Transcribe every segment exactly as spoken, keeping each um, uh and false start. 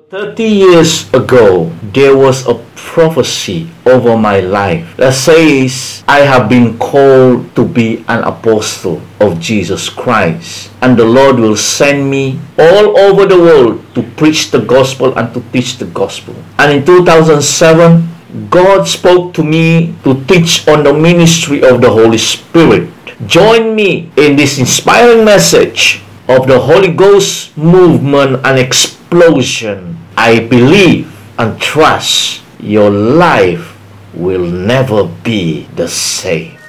thirty years ago, there was a prophecy over my life that says I have been called to be an apostle of Jesus Christ, and the Lord will send me all over the world to preach the gospel and to teach the gospel. And in two thousand seven, God spoke to me to teach on the ministry of the Holy Spirit. Join me in this inspiring message of the Holy Ghost movement and explosion. I believe and trust your life will never be the same.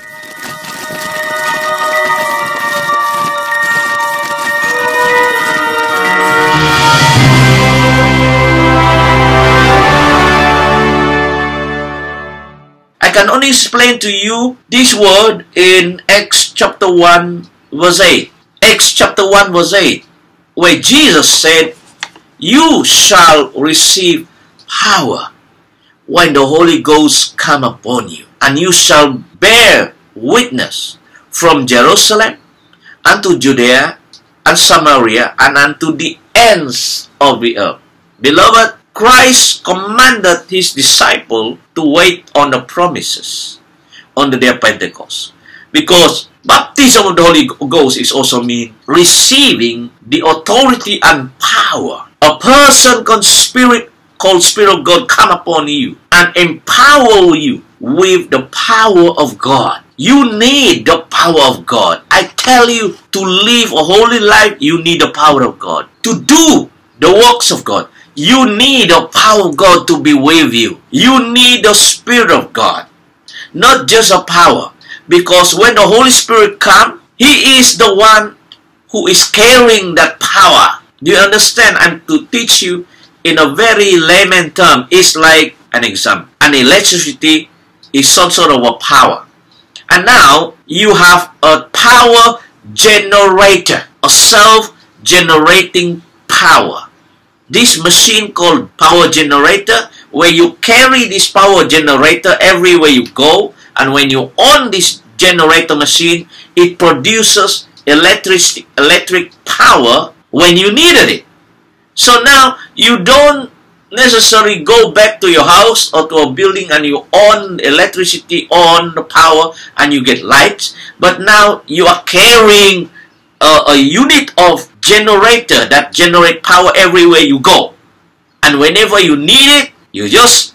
I can only explain to you this word in Acts chapter one verse eight. Acts chapter one verse eight, where Jesus said, "You shall receive power when the Holy Ghost come upon you, and you shall bear witness from Jerusalem unto Judea and Samaria and unto the ends of the earth." Beloved, Christ commanded his disciples to wait on the promises on the day of Pentecost, because baptism of the Holy Ghost is also mean receiving the authority and power. A person called Spirit, called Spirit of God come upon you and empower you with the power of God. You need the power of God. I tell you, to live a holy life, you need the power of God. To do the works of God, you need the power of God to be with you. You need the Spirit of God, not just a power. Because when the Holy Spirit comes, He is the one who is carrying that power. Do you understand? I'm to teach you in a very layman term. It's like an example. An electricity is some sort of a power. And now you have a power generator, a self-generating power. This machine called power generator, where you carry this power generator everywhere you go, and when you on this generator machine, it produces electric electric power when you needed it. So now you don't necessarily go back to your house or to a building and you on electricity, on the power, and you get lights, but now you are carrying a, a unit of generator that generate power everywhere you go, and whenever you need it, you just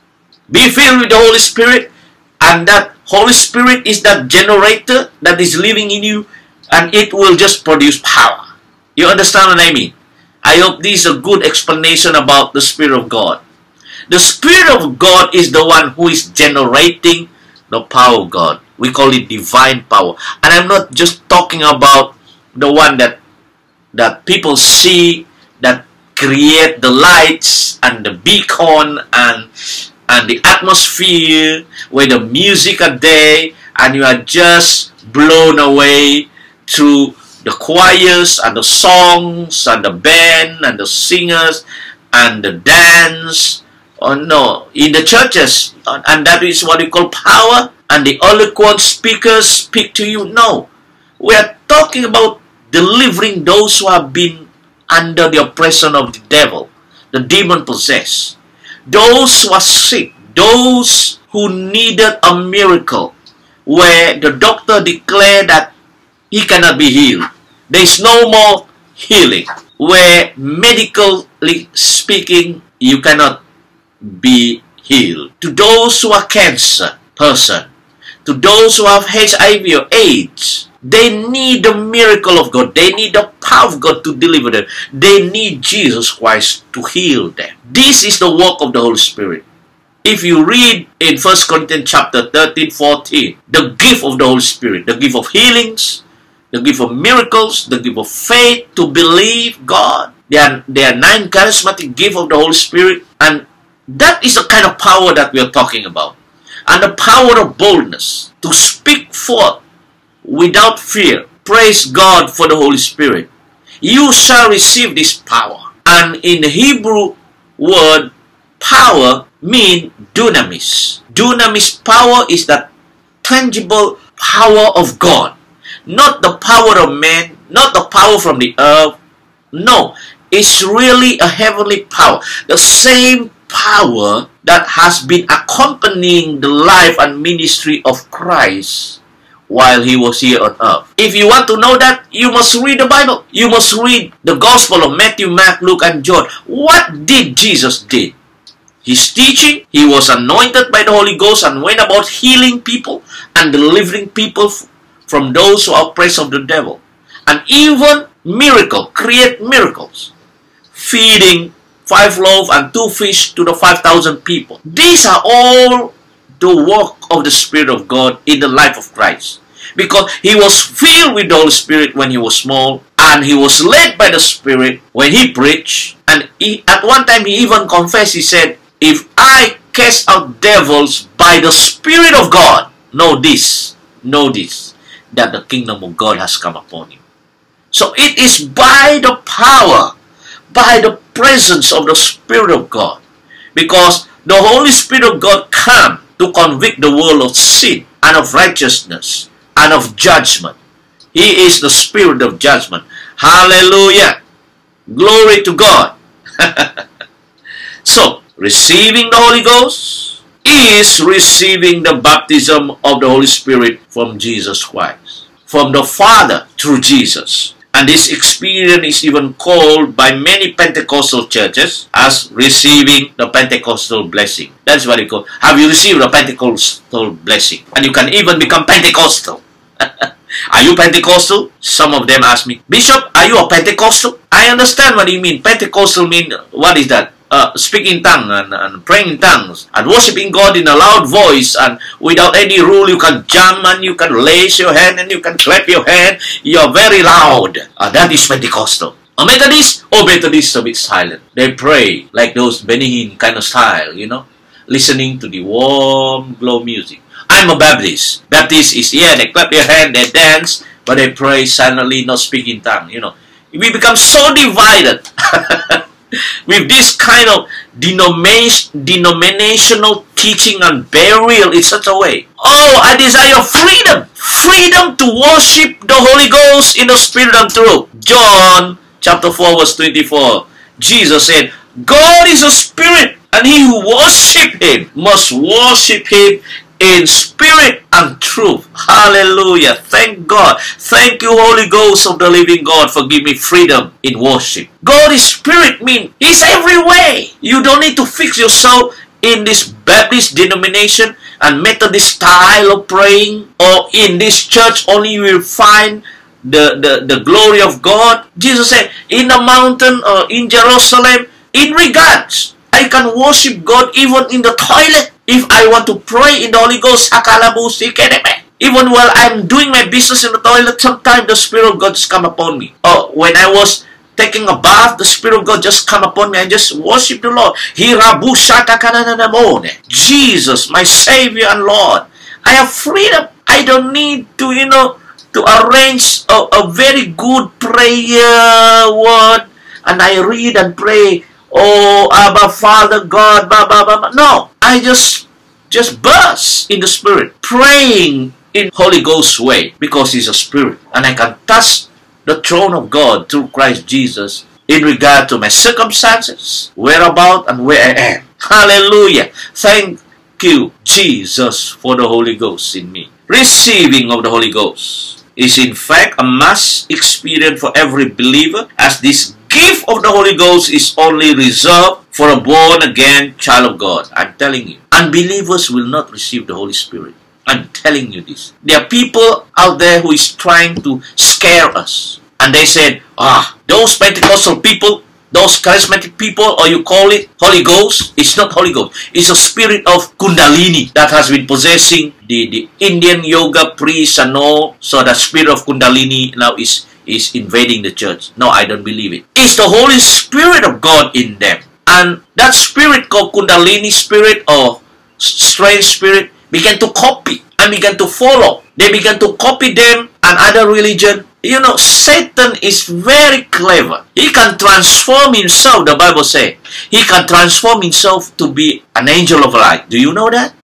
be filled with the Holy Spirit, and that Holy Spirit is that generator that is living in you, and it will just produce power. You understand what I mean? I hope this is a good explanation about the Spirit of God. The Spirit of God is the one who is generating the power of God. We call it divine power. And I'm not just talking about the one that that people see, that create the lights and the beacon and and the atmosphere where the music are there and you are just blown away through the choirs and the songs and the band and the singers and the dance. Oh no, in the churches, and that is what we call power, and the eloquent speakers speak to you. No, we are talking about delivering those who have been under the oppression of the devil, the demon possessed, those who are sick, those who needed a miracle, where the doctor declared that he cannot be healed. There is no more healing. Where medically speaking, you cannot be healed. To those who are cancer person, to those who have H I V or AIDS, they need the miracle of God. They need the power of God to deliver them. They need Jesus Christ to heal them. This is the work of the Holy Spirit. If you read in First Corinthians chapter thirteen, fourteen, the gift of the Holy Spirit, the gift of healings, the gift of miracles, the gift of faith, to believe God. There are, there are nine charismatic gifts of the Holy Spirit, and that is the kind of power that we are talking about. And the power of boldness, to speak forth without fear. Praise God for the Holy Spirit. You shall receive this power. And in the Hebrew word, power means dunamis. Dunamis power is that tangible power of God. Not the power of man, not the power from the earth. No, is really a heavenly power. The same power that has been accompanying the life and ministry of Christ while he was here on earth. If you want to know that, you must read the Bible. You must read the Gospel of Matthew, Mark, Luke, and John. What did Jesus do? His teaching, he was anointed by the Holy Ghost and went about healing people and delivering people from those who are oppressed of the devil. And even miracle, create miracles. Feeding five loaves and two fish to the five thousand people. These are all the work of the Spirit of God in the life of Christ. Because he was filled with the Holy Spirit when he was small, and he was led by the Spirit when he preached. And he, at one time he even confessed, he said, if I cast out devils by the Spirit of God, know this, know this, that the kingdom of God has come upon you. So it is by the power, by the presence of the Spirit of God. Because the Holy Spirit of God came to convict the world of sin and of righteousness and of judgment. He is the Spirit of judgment. Hallelujah. Glory to God. So, receiving the Holy Ghost is receiving the baptism of the Holy Spirit from Jesus Christ, from the Father through Jesus. And this experience is even called by many Pentecostal churches as receiving the Pentecostal blessing. That's what it called. Have you received the Pentecostal blessing? And you can even become Pentecostal. Are you Pentecostal? Some of them ask me, Bishop, are you a Pentecostal? I understand what you mean. Pentecostal mean, what is that? Uh, speaking in tongues and, and praying in tongues and worshiping God in a loud voice and without any rule. You can jump and you can raise your hand and you can clap your hand. You are very loud. Uh, that is Pentecostal. A Methodist? Oh, Methodist a bit silent. They pray like those Benny Hinn kind of style, you know, listening to the warm glow music. I'm a Baptist. Baptist is, yeah, they clap their hand, they dance, but they pray silently, not speak in tongues, you know. We become so divided with this kind of denominational teaching and burial in such a way. Oh, I desire freedom. Freedom to worship the Holy Ghost in the Spirit and truth. John chapter four verse twenty-four. Jesus said, God is a spirit, and he who worship him must worship him in spirit and truth. Hallelujah. Thank God. Thank you, Holy Ghost of the living God, for giving me freedom in worship. God is spirit means he's everywhere. You don't need to fix yourself in this Baptist denomination and Methodist style of praying, or in this church only you will find the, the, the glory of God. Jesus said, in the mountain or in Jerusalem, in regards, I can worship God even in the toilet. If I want to pray in the Holy Ghost, even while I'm doing my business in the toilet, sometimes the Spirit of God just come upon me. Or when I was taking a bath, the Spirit of God just come upon me. I just worship the Lord. Jesus, my Savior and Lord. I have freedom. I don't need to, you know, to arrange a, a very good prayer word. And I read and pray, oh, Abba, Father, God, blah, blah, blah, blah. No, I just, just burst in the Spirit, praying in Holy Ghost way, because He's a Spirit. And I can touch the throne of God through Christ Jesus in regard to my circumstances, whereabout, and where I am. Hallelujah. Thank you, Jesus, for the Holy Ghost in me. Receiving of the Holy Ghost is in fact a must experience for every believer, as this gift of the Holy Ghost is only reserved for a born-again child of God. I'm telling you, unbelievers will not receive the Holy Spirit. I'm telling you this. There are people out there who is trying to scare us. And they said, ah, those Pentecostal people, those charismatic people, or you call it Holy Ghost, it's not Holy Ghost. It's a spirit of Kundalini that has been possessing the, the Indian yoga priests and all. So the spirit of Kundalini now is, is invading the church. No, I don't believe it. It's the Holy Spirit of God in them. And that spirit called Kundalini spirit or strange spirit began to copy and began to follow. They began to copy them and other religion. You know, Satan is very clever. He can transform himself, the Bible says. He can transform himself to be an angel of light. Do you know that?